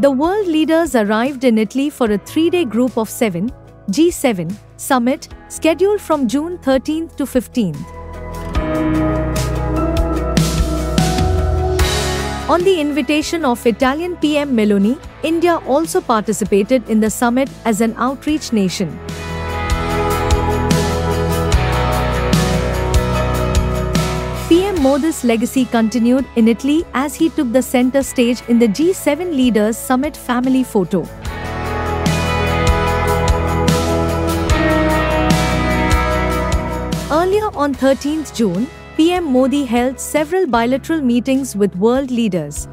The world leaders arrived in Italy for a 3-day Group of 7 (G7) summit scheduled from June 13th to 15th. On the invitation of Italian PM Meloni, India also participated in the summit as an outreach nation. PM Modi's legacy continued in Italy as he took the center stage in the G7 Leaders Summit family photo. Earlier on 13th June, PM Modi held several bilateral meetings with world leaders.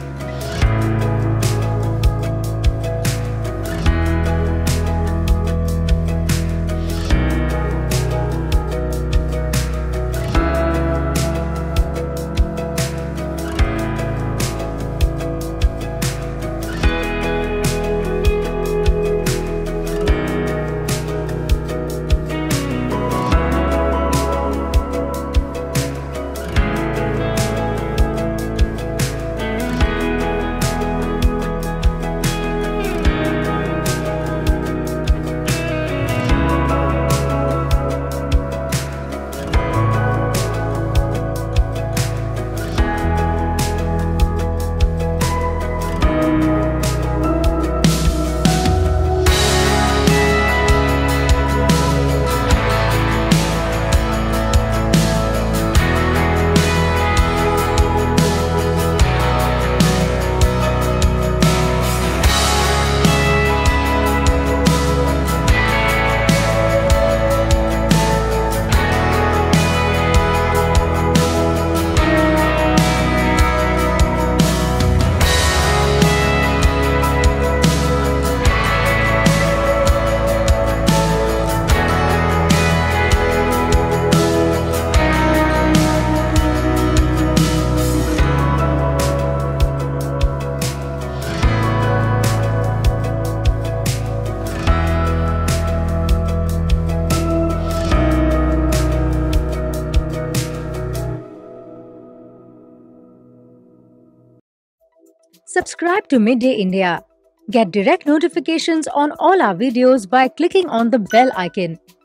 Subscribe to Midday India. Get direct notifications on all our videos by clicking on the bell icon.